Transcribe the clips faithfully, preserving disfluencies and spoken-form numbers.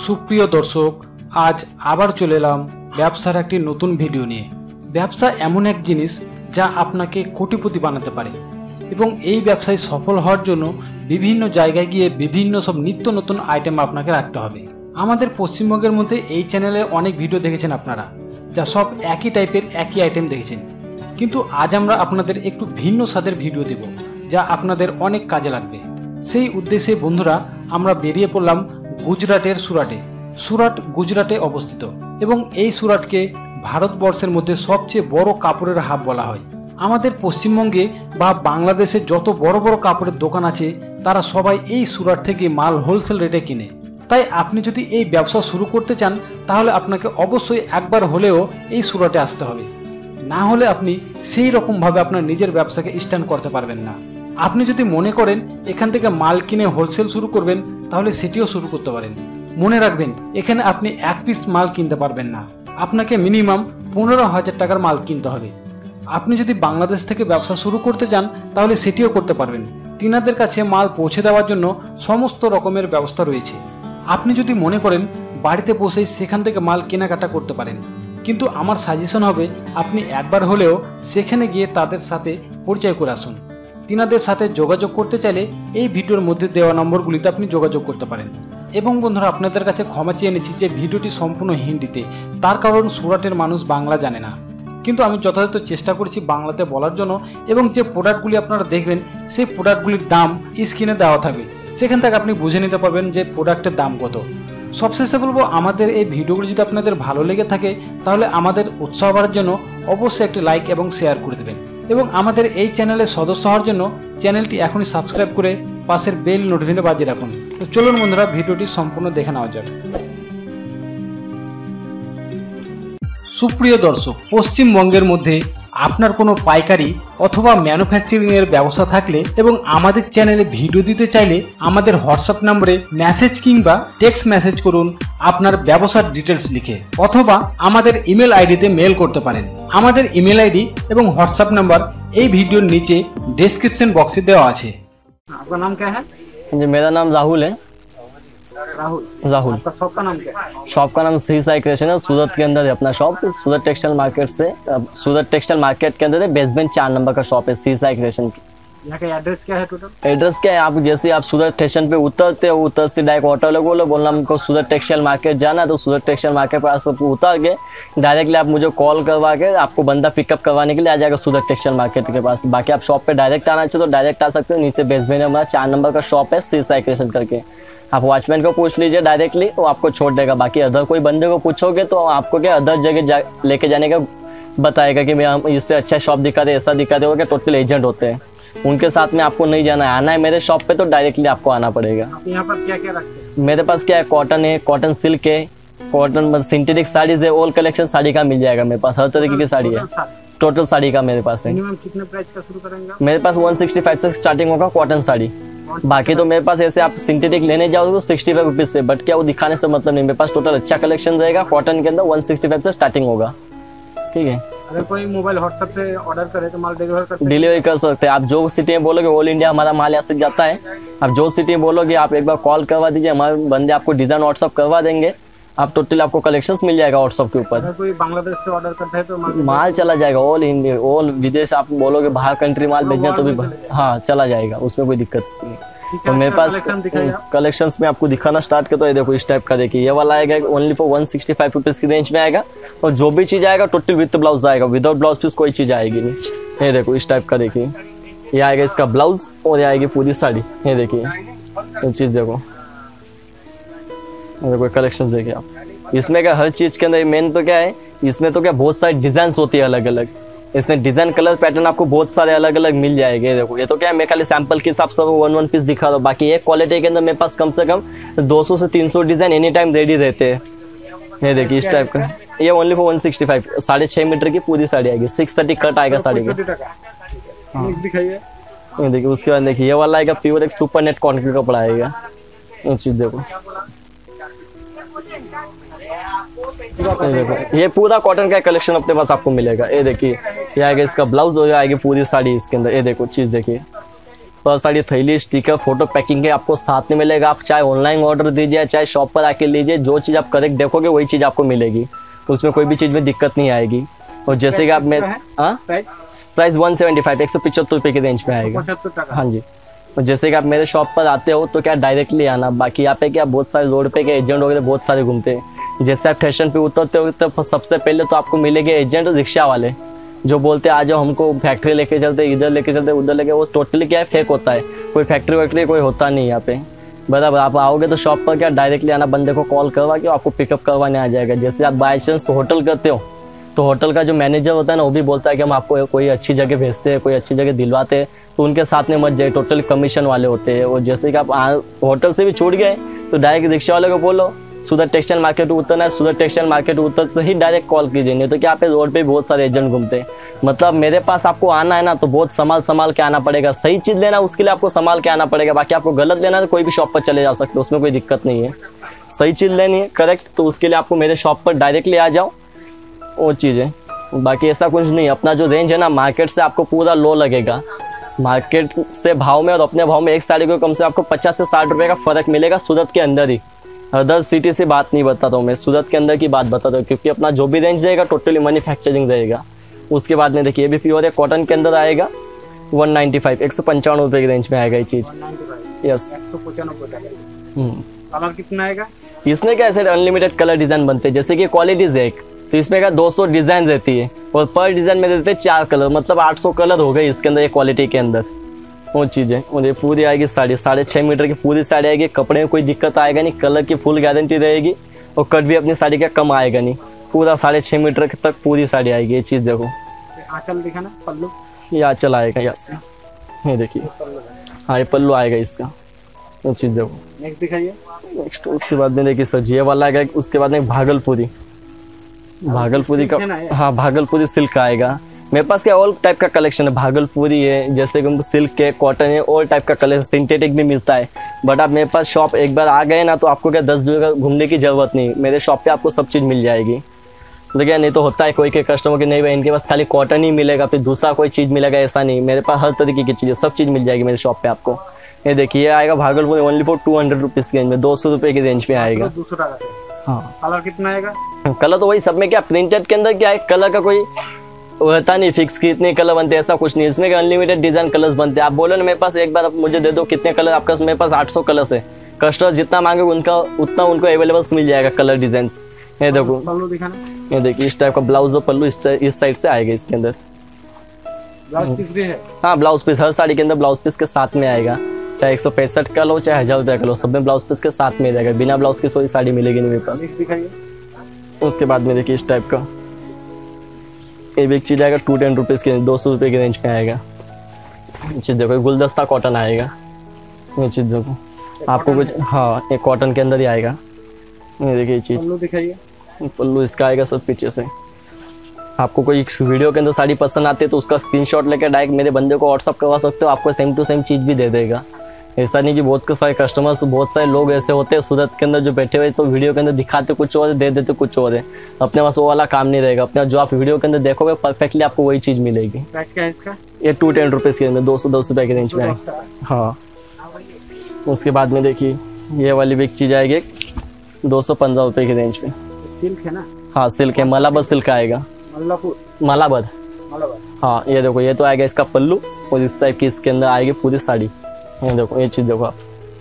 সুপ্রিয় দর্শক, আজ আবার চলে এলাম ব্যবসার একটি নতুন ভিডিও নিয়ে। ব্যবসা এমন এক জিনিস যা আপনাকে কোটিপতি বানাতে পারে এবং এই ব্যবসায় সফল হওয়ার জন্য বিভিন্ন জায়গায় গিয়ে বিভিন্ন সব নিত্য নতুন আইটেম আপনাকে রাখতে হবে। আমাদের পশ্চিমবঙ্গের মধ্যে এই চ্যানেলে অনেক ভিডিও দেখেছেন আপনারা, যা সব একই টাইপের একই আইটেম দেখেছেন, কিন্তু আজ আমরা আপনাদের একটু ভিন্ন স্বাদের ভিডিও দেব যা আপনাদের অনেক কাজে লাগবে। সেই উদ্দেশ্যে বন্ধুরা আমরা বেরিয়ে পড়লাম গুজরাটের সুরাটে। সুরাট গুজরাটে অবস্থিত এবং এই সুরাটকে ভারতবর্ষের মধ্যে সবচেয়ে বড় কাপড়ের হাব বলা হয়। আমাদের পশ্চিমবঙ্গে বা বাংলাদেশে যত বড় বড় কাপড়ের দোকান আছে তারা সবাই এই সুরাট থেকে মাল হোলসেল রেটে কিনে। তাই আপনি যদি এই ব্যবসা শুরু করতে চান তাহলে আপনাকে অবশ্যই একবার হলেও এই সুরাটে আসতে হবে, না হলে আপনি সেই রকমভাবে আপনার নিজের ব্যবসাকে স্ট্যান্ড করতে পারবেন না। আপনি যদি মনে করেন এখান থেকে মাল কিনে হোলসেল শুরু করবেন তাহলে সেটিও শুরু করতে পারেন। মনে রাখবেন এখানে আপনি এক পিস মাল কিনতে পারবেন না, আপনাকে মিনিমাম পনেরো হাজার টাকার মাল কিনতে হবে। আপনি যদি বাংলাদেশ থেকে ব্যবসা শুরু করতে চান তাহলে সেটিও করতে পারবেন। তিনাদের কাছে মাল পৌঁছে দেওয়ার জন্য সমস্ত রকমের ব্যবস্থা রয়েছে। আপনি যদি মনে করেন বাড়িতে বসেই সেখান থেকে মাল কেনাকাটা করতে পারেন, কিন্তু আমার সাজেশন হবে আপনি একবার হলেও সেখানে গিয়ে তাদের সাথে পরিচয় করে আসুন। তিনাদের সাথে যোগাযোগ করতে চাইলে এই ভিডিওর মধ্যে দেওয়া নম্বরগুলিতে আপনি যোগাযোগ করতে পারেন। এবং বন্ধুরা আপনাদের কাছে ক্ষমা চেয়ে নিচ্ছি যে ভিডিওটি সম্পূর্ণ হিন্দিতে, তার কারণ সুরাটের মানুষ বাংলা জানে না, কিন্তু আমি যথাযথ চেষ্টা করেছি বাংলাতে বলার জন্য। এবং যে প্রোডাক্টগুলি আপনারা দেখবেন সেই প্রোডাক্টগুলির দাম স্ক্রিনে দেওয়া থাকবে, সেখান থেকে আপনি বুঝে নিতে পারবেন যে প্রোডাক্টের দাম কত। সবশেষে বলবো আমাদের এই ভিডিওগুলি যদি আপনাদের ভালো লেগে থাকে তাহলে আমাদের উৎসাহ বাড়ার জন্য অবশ্যই একটি লাইক এবং শেয়ার করে দেবেন। এবং আমাদের এই চ্যানেলের সদস্য হওয়ার জন্য চ্যানেলটি এখনই সাবস্ক্রাইব করে পাশের বেল নোটিফিকেশন বাজিয়ে রাখুন। তো চলুন বন্ধুরা ভিডিওটি সম্পূর্ণ দেখে নেওয়া যাক। সুপ্রিয় দর্শক, পশ্চিমবঙ্গের মধ্যে আপনার কোনো পাইকারি অথবা ম্যানুফ্যাকচারিং এর ব্যবসা থাকলে এবং আমাদের চ্যানেলে ভিডিও দিতে চাইলে আমাদের হোয়াটসঅ্যাপ নম্বরে মেসেজ কিংবা টেক্সট মেসেজ করুন আপনার ব্যবসার ডিটেলস লিখে, অথবা আমাদের ইমেল আইডিতে মেল করতে পারেন। আমাদের ইমেল আইডি এবং হোয়াটসঅ্যাপ নাম্বার এই ভিডিওর নিচে ডিসক্রিপশন বক্সে দেওয়া আছে। আপনার নাম क्या है? जी मेरा नाम राहुल है। राहुल राहुल आपका शॉप का नाम क्या है? शॉप का नाम सी साई क्रिएशन है। सूरत के अंदर है अपना शॉप। सूरत टेक्सटाइल मार्केट से सूरत टेक्सटाइल मार्केट के अंदर है, बेसमेंट चार नंबर का शॉप है सी साई क्रिएशन की। यहाँ का एड्रेस क्या है टोटल? एड्रेस क्या है, आप जैसे आप सूरत स्टेशन पे उतरते हो, उतर से डायरेक्ट ऑटो लोगों बोलो बोलना हमको सूरत टेक्सटाइल मार्केट जाना है, तो सूरत टेक्सटाइल मार्केट पर आपको उतर के डायरेक्टली आप मुझे कॉल करवा के आपको बंदा पिकअप करवाने के लिए आ जाएगा सूरत टेक्सटाइल मार्केट के पास। बाकी आप शॉप पे डायरेक्ट आना चाहिए तो डायरेक्ट आ सकते हो। नीचे बेसमेंट में हमारा चार नंबर का शॉप है सी साई क्रिएशन करके। आप वॉचमैन को पूछ लीजिए डायरेक्टली, वो आपको छोड़ देगा। बाकी अदर कोई बंदे को पूछोगे तो आपको क्या अदर जगह जा, लेके जाने का बताएगा कि मैं इससे अच्छा शॉप दिखा दे, ऐसा दिखा दे। वो क्या टोटल एजेंट होते हैं, उनके साथ में आपको नहीं जाना है। आना है मेरे शॉप पे तो डायरेक्टली आपको आना पड़ेगा। आप यहाँ पर क्या क्या रखते हैं? मेरे पास क्या है, कॉटन है, कॉटन सिल्क है, कॉटन सिंथेटिक साड़ीज है, ऑल कलेक्शन साड़ी का मिल जाएगा मेरे पास। हर तरीके की साड़ी है, टोटल साड़ी का मेरे पास है। मिनिमम कितने प्राइस का शुरू करेंगे? मेरे पास वन सिक्सटी फाइव से स्टार्टिंग होगा कॉटन साड़ी। बाकी तो मेरे पास ऐसे आप सिंथेटिक लेने जाओगे तो सिक्सटी फाइव रुपीज से, बट क्या वो दिखाने से मतलब नहीं। मेरे पास टोटल अच्छा कलेक्शन रहेगा कॉटन के अंदर। वन सिक्सटी फाइव से स्टार्टिंग होगा, ठीक है। अगर कोई मोबाइल व्हाट्सएप पे ऑर्डर करे तो माल डिलीवर कर सकते हैं? डिलीवरी कर सकते हैं। आप जो सिटी में बोलोगे ऑल इंडिया हमारा माल यहाँ से जाता है। आप जो सिटी में बोलोगे आप एक बार कॉल करवा दीजिए, हमारे बंदे आपको डिजाइन व्हाट्सअप करवा देंगे। आप टोटल आपको कलेक्शंस मिल जाएगा व्हाट्सअप के ऊपर। अगर कोई बांग्लादेश से ऑर्डर करता है तो माल माल चला जाएगा ऑल इंडिया, ऑल विदेश। आप बोलोगे बाहर कंट्री माल भेजना तो भी हाँ चला जाएगा, उसमें कोई दिक्कत नहीं। तो मेरे पास कलेक्शंस में आपको दिखाना स्टार्ट करता है। देखो इस टाइप का, देखिए ये वाला आएगा only for one sixty five rupees की रेंज में आएगा। और जो भी चीज आएगा टोटल विद ब्लाउज आएगा, विदाउट ब्लाउज पीस कोई चीज आएगी नहीं। ये देखो इस टाइप का, देखिए ये आएगा इसका ब्लाउज और ये आएगी पूरी साड़ी। ये देखिए ये चीज देखो, देखो कलेक्शन देखिए आप। इसमें क्या हर चीज के अंदर मेन तो क्या है, इसमें तो क्या बहुत सारी डिजाइन होती है अलग अलग। इसमें डिजाइन कलर पैटर्न आपको बहुत सारे अलग अलग मिल जाएंगे। देखो ये तो क्या है, मैं खाली सैंपल के हिसाब से वन वन पीस दिखा दो। बाकी एक क्वालिटी के अंदर मेरे पास कम से कम दो सौ से तीन सौ डिजाइन एनी टाइम रेडी रहते हैं। ये देखिए इस टाइप का, ये only for one sixty five. साढ़े छह मीटर की पूरी साड़ी आएगी, सिक्स थर्टी कट आएगा साड़ी का। ये देखिए उसके बाद देखिए ये वाला आएगा प्योर एक सुपर नेट कॉटन का कपड़ा आएगा। ये चीज देखो, ये देखो ये पूरा कॉटन का कलेक्शन अपने पास आपको मिलेगा। ये देखिए ये आएगा इसका ब्लाउज और आएगी पूरी साड़ी इसके अंदर। ये देखो चीज देखिए, पर साड़ी थैली स्टिकर फोटो पैकिंग के आपको साथ में मिलेगा। आप चाहे ऑनलाइन ऑर्डर दीजिए चाहे शॉप पर आके लीजिए, जो चीज़ आप करेक्ट देखोगे वही चीज़ आपको मिलेगी, उसमें कोई भी चीज़ में दिक्कत नहीं आएगी। और जैसे कि आप मैं हाँ प्राइस वन सेवेंटी फाइव एक सौ पचहत्तर रुपये की रेंज में आएगा। हाँ जी। और जैसे कि आप मेरे शॉप पर आते हो तो क्या डायरेक्टली आना, बाकी यहाँ पे क्या बहुत सारे रोड पे के एजेंट वगैरह बहुत सारे घूमते हैं। जैसे आप स्टेशन पे उतरते हो तो सबसे पहले तो आपको मिलेंगे एजेंट रिक्शा वाले, जो बोलते हैं आ जाओ हमको फैक्ट्री लेके चलते, इधर लेके चलते, उधर लेके, वो टोटली क्या है फेक होता है, कोई फैक्ट्री वैक्ट्री कोई होता नहीं यहाँ पे। बराबर आप आओगे तो शॉप पर क्या डायरेक्टली आना, बंदे को कॉल करवा के आपको पिकअप करवाने आ जाएगा। जैसे आप बाई चांस होटल करते हो तो होटल का जो मैनेजर होता है ना वो भी बोलता है कि हम आपको कोई अच्छी जगह भेजते हैं, कोई अच्छी जगह दिलवाते हैं, तो उनके साथ में मत जाए, टोटल कमीशन वाले होते हैं। और जैसे कि आप होटल से भी छूट गए तो डायरेक्ट रिक्शा वाले को बोलो सूरत टेक्सटाइल मार्केट उतरना है, सूरत टेक्सटाइल मार्केट उतर ही डायरेक्ट कॉल कीजिए, नहीं तो क्या पे रोड पे बहुत सारे एजेंट घूमते हैं। मतलब मेरे पास आपको आना है ना तो बहुत संभाल संभाल के आना पड़ेगा, सही चीज़ लेना उसके लिए आपको संभाल के आना पड़ेगा। बाकी आपको गलत लेना है तो कोई भी शॉप पर चले जा सकते हो, उसमें कोई दिक्कत नहीं है। सही चीज़ लेनी है करेक्ट तो उसके लिए आपको मेरे शॉप पर डायरेक्टली आ जाओ, वो चीज़ है। बाकी ऐसा कुछ नहीं, अपना जो रेंज है ना मार्केट से आपको पूरा लो लगेगा, मार्केट से भाव में और अपने भाव में एक साड़ी को कम से आपको पचास से साठ रुपए का फ़र्क मिलेगा सूरत के अंदर ही। अदर सिटी से बात नहीं बताता हूँ मैं, सूरत के अंदर की बात बताता हूँ, क्योंकि अपना जो भी रेंज रहेगा टोटली मैन्युफैक्चरिंग रहेगा। उसके बाद में देखिए ये भी प्योर है, कॉटन के अंदर आएगा वन नाइन्टी फाइव एक सौ पंचावन रुपये की रेंज में आएगा ये चीज़। यस कलर कितना आएगा इसमें? क्या ऐसे अनलिमिटेड कलर डिज़ाइन बनते हैं, जैसे कि क्वालिटीज़ है एक, तो इसमें का दो सौ डिज़ाइन रहती है और पर डिज़ाइन में देते हैं चार कलर, मतलब आठ सौ कलर हो गए इसके अंदर ये क्वालिटी के अंदर, वो चीज़ है। और ये पूरी आएगी साड़ी साढ़े छः मीटर की पूरी साड़ी आएगी, कपड़े में कोई दिक्कत आएगा नहीं, कलर की फुल गारंटी रहेगी और कट भी अपनी साड़ी का कम आएगा नहीं, पूरा साढ़े छः मीटर तक पूरी साड़ी आएगी। ये चीज़ देखो, आंचल दिखाना, पल्लू ये आंचल आएगा यहाँ से, ये देखिए हाँ ये पल्लू आएगा इसका, वो चीज़ देखो। नेक्स्ट दिखाइए। नेक्स्ट उसके बाद में देखिए सर ये वाला आएगा, उसके बाद में भागलपुरी, भागलपुरी का हाँ भागलपुरी सिल्क आएगा। मेरे पास क्या ऑल टाइप का कलेक्शन है, भागलपुरी है, जैसे कि सिल्क है, कॉटन है, ऑल टाइप का कलेक्शन, सिंथेटिक भी मिलता है। बट आप मेरे पास शॉप एक बार आ गए ना तो आपको क्या दस जगह घूमने की ज़रूरत नहीं, मेरे शॉप पे आपको सब चीज़ मिल जाएगी। तो क्या नहीं तो होता है कोई के कस्टमर के नहीं भाई इनके पास खाली कॉटन ही मिलेगा फिर दूसरा कोई चीज़ मिलेगा, ऐसा नहीं, मेरे पास हर तरीके की चीज़ें सब चीज़ मिल जाएगी मेरे शॉप पे आपको। ये देखिए आएगा Bhagalpur only for two hundred rupees की रेंज में, दो सौ रुपये की रेंज में आएगा। हाँ कलर कितना आएगा? कलर तो वही सब में क्या प्रिंटेड के अंदर क्या है, कलर का कोई रहता नहीं फिक्स कि इतने कलर बनते हैं, ऐसा कुछ नहीं, इसमें अनलिमिटेड डिज़ाइन कलर्स बनते हैं। आप बोलो ना मेरे पास एक बार आप मुझे दे दो कितने कलर, आपका मेरे पास आठ सौ कलर्स है, कस्टमर जितना मांगे उनका उतना उनको अवेलेबल मिल जाएगा कलर डिजाइन। ये देखो पल्लू दिखाना, ये देखिए इस टाइप का ब्लाउज और पल्लू इस इस साइड से आएगा इसके अंदर। ब्लाउज पीस भी है? हाँ ब्लाउज पीस हर साड़ी के अंदर ब्लाउज पीस के साथ में आएगा, चाहे एक सौ पैंसठ का लो चाहे हज़ार रुपये का लो, सब में ब्लाउज पीस के साथ में रहेगा, बिना ब्लाउज की कोई साड़ी मिलेगी नहीं मेरे पास। दिखाइए। उसके बाद में देखिए इस टाइप का ये भी एक चीज़ आएगा टू टेन रुपीज़ की, दो सौ रुपये की रेंज में आएगा। चीज़ देखो गुलदस्ता कॉटन आएगा, ये चीज़ देखो आपको कुछ हाँ एक कॉटन के अंदर ही आएगा। ये देखिए ये चीज़ पल्लू दिखाइए। पल्लू इसका आएगा सब पीछे से। आपको कोई वीडियो के अंदर साड़ी पसंद आती है तो उसका स्क्रीनशॉट लेकर डायरेक्ट मेरे बंदे को व्हाट्सअप करवा सकते हो, आपको सेम टू सेम चीज़ भी दे देगा। ऐसा नहीं कि बहुत सारे कस्टमर्स बहुत सारे लोग ऐसे होते हैं सूरत के अंदर जो बैठे हुए तो वीडियो के अंदर दिखाते कुछ और दे देते कुछ और है, अपने पास वो वाला काम नहीं रहेगा। अपना जो आप वीडियो के अंदर देखोगे परफेक्टली आपको वही चीज़ मिलेगी। प्राइस क्या है इसका? ये टू टेन रुपीज़ के अंदर दो सौ दस रुपये के रेंज में आएगा। हाँ उसके बाद में देखिए ये वाली भी एक चीज़ आएगी दो सौ पंद्रह रुपये की रेंज में। सिल्क है ना? हाँ सिल्क है, मलाबद सिल्क आएगा, मलाबद। हाँ ये देखो ये तो आएगा इसका पल्लू और इस टाइप की इसके अंदर आएगी पूरी साड़ी। ये देखो ये चीज़ देखो आप,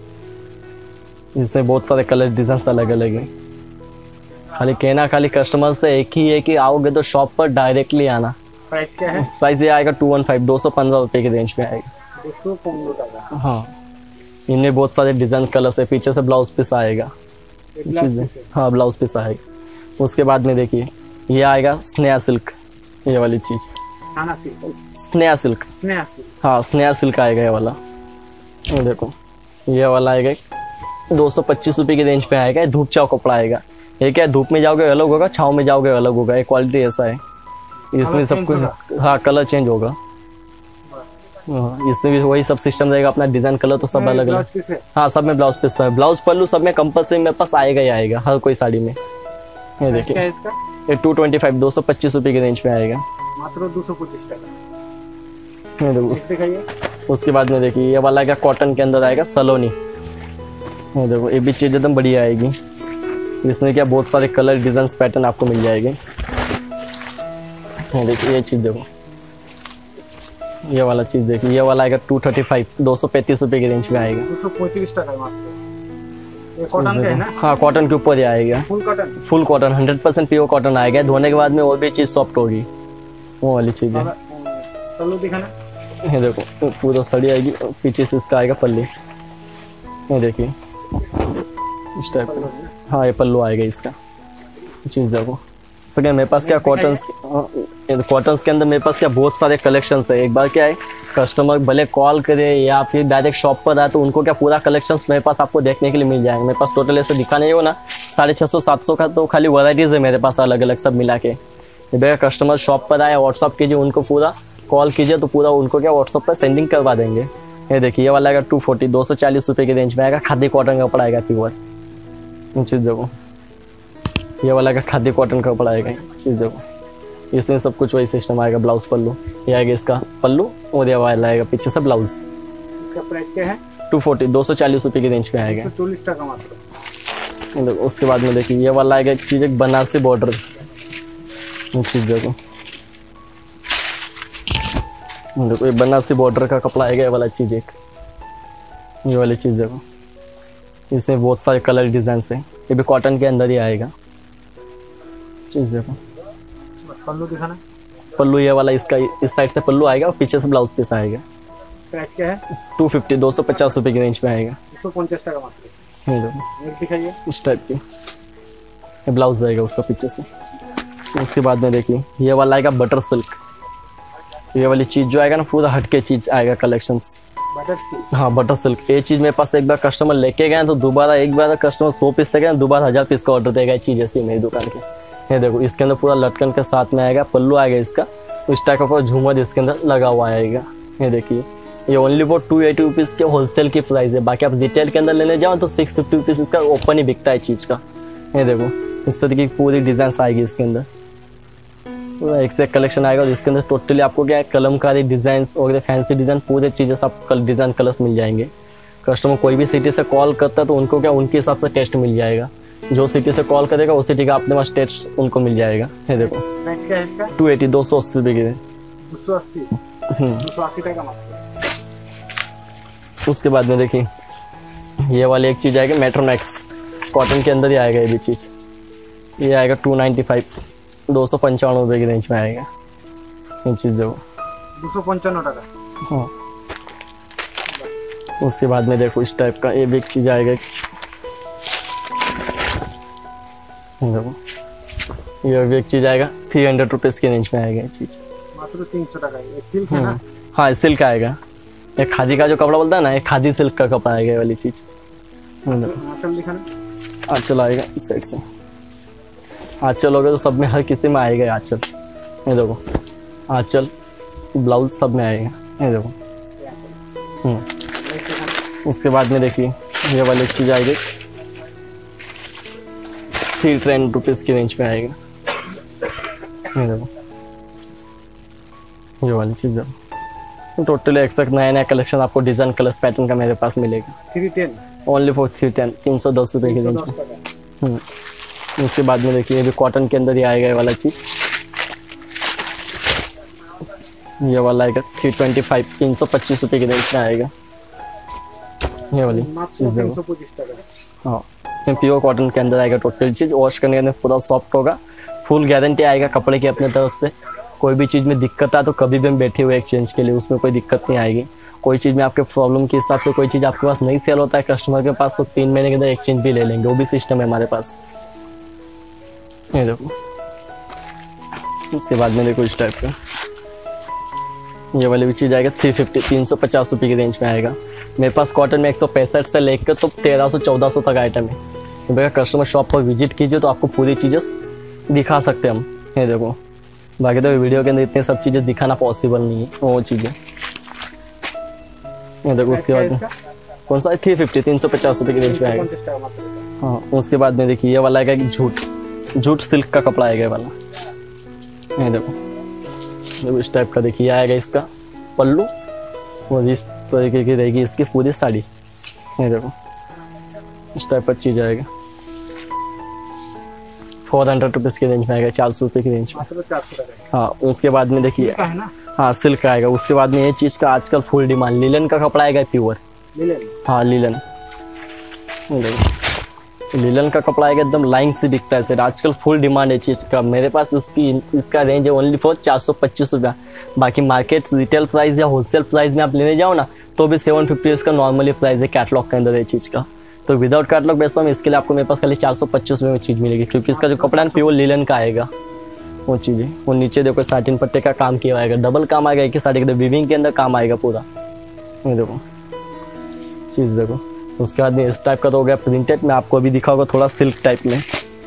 इसमें बहुत सारे कलर डिजाइन अलग अलग है। खाली कहना खाली कस्टमर से एक ही है कि आओगे तो शॉप पर डायरेक्टली आना। प्राइस क्या है? प्राइस ये आएगा टू वन फाइव दो सौ पंद्रह रुपये की रेंज में आएगा। दो सौ पंद्रह। हाँ इनमें बहुत सारे डिजाइन कलर्स है, पीछे से ब्लाउज पीस आएगा, चीज़ें हाँ ब्लाउज पीस आएगा। उसके बाद में देखिए ये आएगा स्नेहा सिल्क, ये वाली चीज़ स्नेहा सिल्क, स्नेहा सिल्क हाँ स्नेहा सिल्क आएगा ये वाला। ये देखो ये वाला आएगा दो सौ पच्चीस रुपये की रेंज पे आएगा, धूप छाव कपड़ा आएगा। ये क्या धूप में जाओगे अलग होगा, छाव में जाओगे अलग होगा, ये क्वालिटी ऐसा है। इसमें सब कुछ हाँ कलर चेंज होगा, हाँ इसमें भी वही सब सिस्टम रहेगा, अपना डिजाइन कलर तो सब अलग अलग। हाँ सब में ब्लाउज पीस है, ब्लाउज पल्लू सब में कंपलसरी मेरे पास आएगा ही आएगा हर कोई साड़ी में। ये देखिए ये टू ट्वेंटी फाइव दो सौ पच्चीस रुपये की रेंज में आएगा, मात्र दो सौ पच्चीस टका। ये देखो उसके बाद में देखिए ये वाला आएगा कॉटन के अंदर आएगा सलोनी। ये देखो ये भी चीज़ एकदम बढ़िया आएगी। इसमें क्या बहुत सारे कलर डिजाइन पैटर्न आपको मिल जाएंगे। ये देखिए ये चीज़ देखो, ये वाला चीज़ देखिए, ये वाला आएगा टू थर्टी फाइव दो सौ पैंतीस रुपये की रेंज में आएगा। दो सौ पैंतीस टका ये कॉटन का है ना? हाँ कॉटन के ऊपर ही आएगा, full cotton. Full cotton hundred percent pure cotton आएगा। धोने के बाद में और भी चीज़ सॉफ्ट होगी, वो वाली चीज़ है। पल्लू दिखाना। ये देखो पूरा साड़ी आएगी, पीछे से इसका आएगा पल्ली। ये देखिए इस टाइप का, हाँ ये पल्लू आएगा इसका। चीज़ देखो सके मेरे पास क्या कॉटन्स, कॉटन्स के अंदर मेरे पास क्या बहुत सारे कलेक्शंस है। एक बार क्या है कस्टमर भले कॉल करे या फिर डायरेक्ट शॉप पर आए तो उनको क्या पूरा कलेक्शंस मेरे पास आपको देखने के लिए मिल जाएंगे। मेरे पास टोटल ऐसे दिखाने हो ना साढ़े छः सौ सात सौ का तो खाली वैराइटीज़ है मेरे पास अलग अलग सब मिला के। भैया कस्टमर शॉप पर आए व्हाट्सअप कीजिए, उनको पूरा कॉल कीजिए तो पूरा उनको क्या व्हाट्सअप पर सेंडिंग करवा देंगे। ये देखिए ये वाला आएगा टू फोर्टी दो सौ चालीस रुपये की रेंज में आएगा। खादी कॉटन का कपड़ा आएगा प्योर। चीज़ देखो ये वाला का खादी कॉटन का कपड़ा आएगा। चीज़ देखो इसमें सब कुछ वही सिस्टम आएगा। ब्लाउज पल्लू ये आएगा इसका पल्लू और ये वाला आएगा पीछे से ब्लाउज। इसका प्राइस क्या है? टू फोर्टी दो सौ चालीस रुपये की रेंज में आएगा। चालीस टका मात्र। उसके बाद में देखिए ये वाला आएगा एक चीज़ एक बनारसी बॉर्डर। चीज़ देखो देखो ये बनारसी बॉर्डर का कपड़ा आएगा। ये वाला चीज़ एक ये वाली चीज़ देखो, इसमें बहुत सारे कलर डिजाइन है। ये भी कॉटन के अंदर ही आएगा। चीज़ देखो पल्लू दिखाना। पल्लू ये वाला इसका इस साइड से पल्लू आएगा और पीछे से ब्लाउज पीस आएगा। प्राइस क्या है? टू फिफ्टी दो सौ पचास रुपये की रेंज में आएगा। दो सौ पचास टका मात्र। ये देखो नेक्स्ट दिखाइए इस टाइप की, ये ब्लाउज आएगा उसका पीछे से। उसके बाद में देखिए ये वाला आएगा बटर सिल्क। ये वाली चीज़ जो आएगा ना पूरा हटके चीज़ आएगा कलेक्शंस। Butter silk. हाँ बटर सिल्क ये चीज़ मेरे पास एक बार कस्टमर लेके गए तो दोबारा एक बार कस्टमर सौ पीस लेके दोबारा हज़ार पीस का ऑर्डर देगा। ये चीज़ ऐसी मेरी दुकान की। ये देखो इसके अंदर पूरा लटकन के साथ में आएगा, पल्लू आएगा इसका, इस टाइप का पूरा झूमर इसके अंदर लगा हुआ आएगा। ये देखिए ये only for two eighty rupees के होलसेल की प्राइस है। बाकी आप रिटेल के अंदर लेने जाओ तो सिक्स फिफ्टी रुपीज़ इसका ओपन ही बिकता है चीज़ का। ये देखो इस तरीके की पूरी डिज़ाइन आएगी इसके अंदर, पूरा एक से एक कलेक्शन आएगा। और इसके अंदर टोटली आपको क्या है कलमकारी डिज़ाइन और फैंसी डिज़ाइन पूरे चीज़ें सब कल डिज़ाइन कलर्स मिल जाएंगे। कस्टमर कोई भी सिटी से कॉल करता है तो उनको क्या उनके हिसाब से टेस्ट मिल जाएगा। जो सिटी से कॉल करेगा उस सिटी का अपने पास टेस्ट उनको मिल जाएगा। ये देखो प्राइस क्या है इसका? टू एटी दो सौ अस्सी रुपये की। दो सौ अस्सी दो सौ अस्सी टका मात्र। उसके बाद में देखिए ये वाली एक चीज़ आएगी मेट्रोमैक्स कॉटन के अंदर ही आएगा। ये भी चीज़ ये आएगा टू नाइन्टी फाइव दो सौ पंचावन रुपये की रेंज में आएगा। ये चीज़ देखो दो सौ पंचानवे टका। हाँ उसके बाद में देखो इस टाइप का ये भी एक चीज़ आएगा। देखो ये भी एक चीज़ आएगा थ्री हंड्रेड रुपीज़ की रेंज में आएगा। ये चीज़ मात्र तीन सौ टका। ये सिल्क है ना? हाँ सिल्क आएगा। एक खादी का जो कपड़ा बोलता है ना, एक खादी सिल्क का कपड़ा आएगा ये वाली चीज़। आंचल दिखाना। आंचल आएगा इस साइड से। आंचल होगा तो सब में हर किसी में आएगा आंचल। ये देखो आंचल ब्लाउज सब में आएगा। ये देखो हम्म उसके बाद में देखिए ये वाली एक चीज़ आएगी थ्री टेन रुपीज़ की रेंज में आएगा। ये देखो ये वाली चीज़ देखो टोटली एक सौ नया नया कलेक्शन आपको डिज़ाइन कलर्स पैटर्न का मेरे पास मिलेगा। Three ten only for three ten तीन सौ दस रुपये की रेंज में। उसके बाद में देखिए ये भी कॉटन के अंदर ही आएगा ये वाला चीज़। ये वाला आएगा थ्री ट्वेंटी फाइव तीन सौ पच्चीस रुपये की रेंज में आएगा। ये वाली चीज़ देखो हाँ ये प्योर कॉटन के अंदर आएगा। टोटल चीज़ वॉश करने के अंदर पूरा सॉफ्ट होगा, फुल गारंटी आएगा कपड़े की अपने तरफ से। कोई भी चीज़ में दिक्कत आए तो कभी भी हम बैठे हुए एक्सचेंज के लिए, उसमें कोई दिक्कत नहीं आएगी। कोई चीज़ में आपके प्रॉब्लम के हिसाब से कोई चीज़ आपके पास नहीं सेल होता है कस्टमर के पास तो तीन महीने के अंदर एक्सचेंज भी ले लेंगे, वो भी सिस्टम है हमारे पास। ये देखो उसके बाद में देखो इस टाइप का ये वाली भी चीज़ आएगा थ्री फिफ्टी तीन सौ पचास रुपये की रेंज में आएगा। मेरे पास कॉटन में एक सौ पैंसठ से लेकर तो तेरह सौ चौदह सौ तक आइटम है। भैया कस्टमर शॉप पर विजिट कीजिए तो आपको पूरी चीज़ें दिखा सकते हैं हम। ये देखो बाकी तो वीडियो के अंदर इतनी सब चीज़ें दिखाना पॉसिबल नहीं है वो चीज़ें। ये देखो उसके बाद कौन सा थ्री फिफ्टी तीन सौ पचास रुपये की रेंज में आएगा। हाँ उसके बाद में देखिए ये वाला आएगा एक झूठ झूठ सिल्क का कपड़ा आएगा वाला। ये देखो देखो इस टाइप का देखिए आएगा इसका पल्लू और इस तरीके की रहेगी इसकी पूरी साड़ी। ये देखो इस टाइप का चीज़ आएगा, फोर हंड्रेड रुपीज़ की रेंज में आएगा, चार सौ रुपये की रेंज में। हाँ उसके बाद में देखिए, हाँ सिल्क आएगा। उसके बाद में ये चीज़ का आजकल फुल डिमांड, लिलन का कपड़ा आएगा प्योर। हाँ लिलन, लिलन का कपड़ा आएगा, एकदम लाइन से दिखता है सर। आजकल फुल डिमांड है चीज़ का। मेरे पास उसकी इसका रेंज है ओनली फॉर चार सौ पच्चीस रुपया। बाकी मार्केट रिटेल प्राइस या होलसेल प्राइस में आप लेने जाओ ना तो भी सेवन फिफ्टी इसका नॉर्मली प्राइस है कैटलॉग के अंदर है चीज़ का। तो विदाउट कैटलॉग बेचता हूँ, इसके लिए आपको मेरे पास खाली चार सौ पच्चीस रुपये में चीज़ मिलेगी, क्योंकि इसका जो कपड़ा है प्योर लिलन का आएगा। वो चीज़ें वो नीचे देखो साटिन पट्टे का काम किया आएगा, डबल काम आएगा, एक ही साड़ी के वीविंग के अंदर काम आएगा पूरा। ये देखो चीज़ देखो। उसके बाद में इस टाइप का तो हो गया प्रिंटेड में, आपको अभी दिखा होगा थोड़ा सिल्क टाइप में।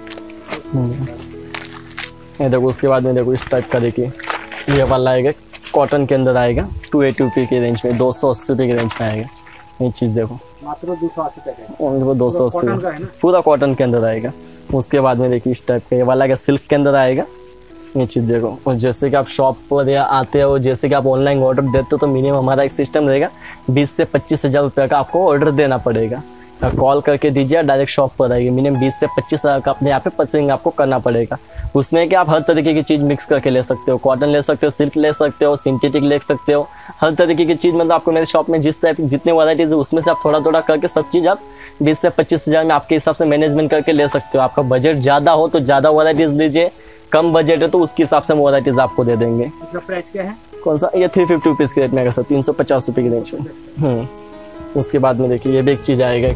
ये देखो उसके बाद में देखो इस टाइप का देखिए, ये वाला आएगा कॉटन के अंदर आएगा, टू एटी रुपये की रेंज में, दो सौ अस्सी रुपये की रेंज में आएगा। ये चीज़ देखो मात्र दो सौ अस्सी तक है, वो दो सौ अस्सी पूरा कॉटन के अंदर आएगा। उसके बाद में देखिए इस टाइप का ये वाला आएगा सिल्क के अंदर आएगा। ये चीज़ देखो, और जैसे कि आप शॉप पर या आते हो, जैसे कि आप ऑनलाइन ऑर्डर देते हो तो मिनिमम हमारा एक सिस्टम रहेगा, बीस से पच्चीस हज़ार रुपये का आपको ऑर्डर देना पड़ेगा। कॉल करके दीजिए, डायरेक्ट शॉप पर आएगी, मिनिमम बीस से पच्चीस हज़ार का अपने यहाँ पे परचेसिंग आपको करना पड़ेगा। उसमें कि आप हर तरीके की चीज़ मिक्स करके ले सकते हो, कॉटन ले सकते हो, सिल्क ले सकते हो, सिंथेटिक ले सकते हो, हर तरीके की चीज़। मतलब आपको मेरे शॉप में जिस टाइप जितनी वैराइटीज़ है उसमें से आप थोड़ा थोड़ा करके सब चीज़ आप बीस से पच्चीस हज़ार में आपके हिसाब से मैनेजमेंट करके ले सकते हो। आपका बजट ज़्यादा हो तो ज़्यादा वैराइटीज़ लीजिए, कम बजट है तो उसके हिसाब से हम वैराइटीज़ आपको दे देंगे। इसका प्राइस क्या है? कौन सा? ये थ्री फिफ्टी रुपीज़ के रेट में आएगा सर, तीन सौ पचास रुपये की रेंज में। उसके बाद में देखिए ये भी एक चीज़ आएगा,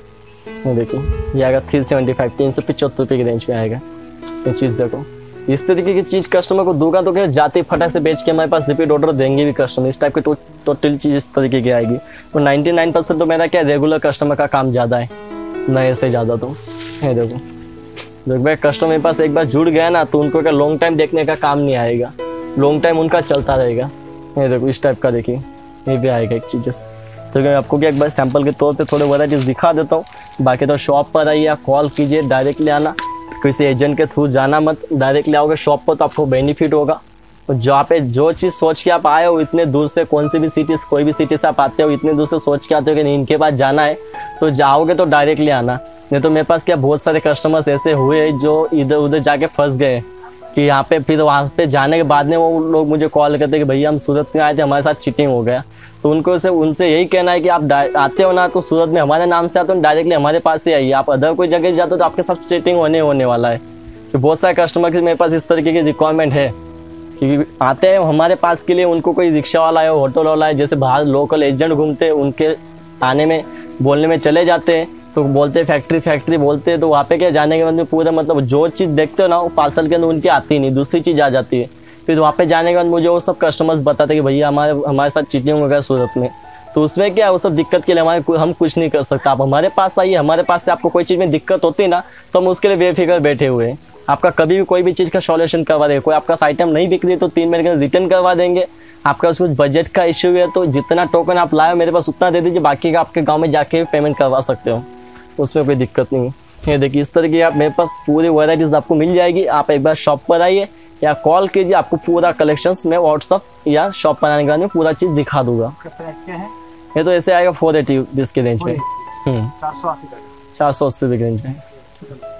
ये देखिए ये आएगा थ्री सेवेंटी फाइव, तीन सौ पचहत्तर रुपये की रेंज में आएगा। ये चीज़ देखो, इस तरीके की चीज़ कस्टमर को दूंगा तो क्या जाते फटाक से बेच के हमारे पास रिपीट ऑर्डर देंगे भी कस्टमर। इस टाइप की टोटल चीज़ इस तरीके की आएगी। तो नाइन्टी नाइन परसेंट तो मेरा क्या रेगुलर कस्टमर का काम ज़्यादा है, नए से ज़्यादा। तो ये देखो देखो भाई, कस्टमर मेरे पास एक बार जुड़ गया ना तो उनको क्या लॉन्ग टाइम देखने का काम नहीं आएगा, लॉन्ग टाइम उनका चलता रहेगा। ये देखो इस टाइप का देखिए ये भी आएगा एक चीज़। तो मैं आपको क्या एक बार सैंपल के तौर पे थोड़े वैराइटीज़ दिखा देता हूँ। बाकी तो शॉप पर आइए या कॉल कीजिए, डायरेक्टली आना, किसी एजेंट के थ्रू जाना मत, डायरेक्टली आओगे शॉप पर तो आपको बेनिफिट होगा। तो जहाँ पे जो चीज़ सोच के आप आए हो इतने दूर से, कौन सी भी सिटी कोई भी सिटी से आप आते हो, इतने दूर से सोच के आते हो कि नहीं इनके पास जाना है, तो जाओगे तो डायरेक्टली आना। नहीं तो मेरे पास क्या बहुत सारे कस्टमर्स ऐसे हुए जो इधर उधर जाके फंस गए कि यहाँ पे, फिर वहाँ पे जाने के बाद में वो लोग मुझे कॉल करते कि भैया हम सूरत में आए थे, हमारे साथ चीटिंग हो गया। तो उनको से उनसे यही कहना है कि आप आते हो ना तो सूरत में हमारे नाम से आते हो, डायरेक्टली हमारे पास ही आइए। आप अदर कोई जगह जाते हो तो आपके साथ चीटिंग होने होने वाला है। तो बहुत सारे कस्टमर के मेरे पास इस तरीके की रिक्वायरमेंट है कि आते हैं हमारे पास के लिए, उनको कोई रिक्शा वाला है, होटल वाला है, जैसे बाहर लोकल एजेंट घूमते हैं, उनके आने में बोलने में चले जाते हैं तो बोलते फैक्ट्री फैक्ट्री बोलते हैं। तो वहाँ पे क्या जाने के बाद में पूरा मतलब जो चीज़ देखते हो ना वो पार्सल के अंदर उनकी आती नहीं, दूसरी चीज़ आ जाती है। फिर वहाँ पे जाने के बाद मुझे वो सब कस्टमर्स बताते कि भैया हमारे हमारे साथ चीटिंग हो गया सूरत में। तो उसमें क्या वो सब दिक्कत के लिए हमारे हम कुछ नहीं कर सकते। आप हमारे पास आइए, हमारे पास से आपको कोई चीज़ में दिक्कत होती है ना तो हम उसके लिए बेफिक्र बैठे हुए हैं। आपका कभी भी कोई भी चीज़ का सॉल्यूशन करवा देंगे। कोई आपका आइटम नहीं बिक रही तो तीन महीने के अंदर रिटर्न करवा देंगे। आपका कुछ बजट का इश्यू है तो जितना टोकन आप लाए मेरे पास उतना दे दीजिए, बाकी का आपके गाँव में जाके पेमेंट करवा सकते हो, उसमें कोई दिक्कत नहीं है। ये देखिए इस तरह की आप मेरे पास पूरी वैराइटीज़ आपको मिल जाएगी। आप एक बार शॉप पर आइए या कॉल कीजिए, आपको पूरा कलेक्शंस में व्हाट्सअप या शॉप पर आने के बाद में पूरा चीज़ दिखा दूंगा। इसका प्राइस क्या है? ये तो ऐसे आएगा फोर एटी रुपीज़ के रेंज में, चार सौ अस्सी चार सौ अस्सी के रेंज में।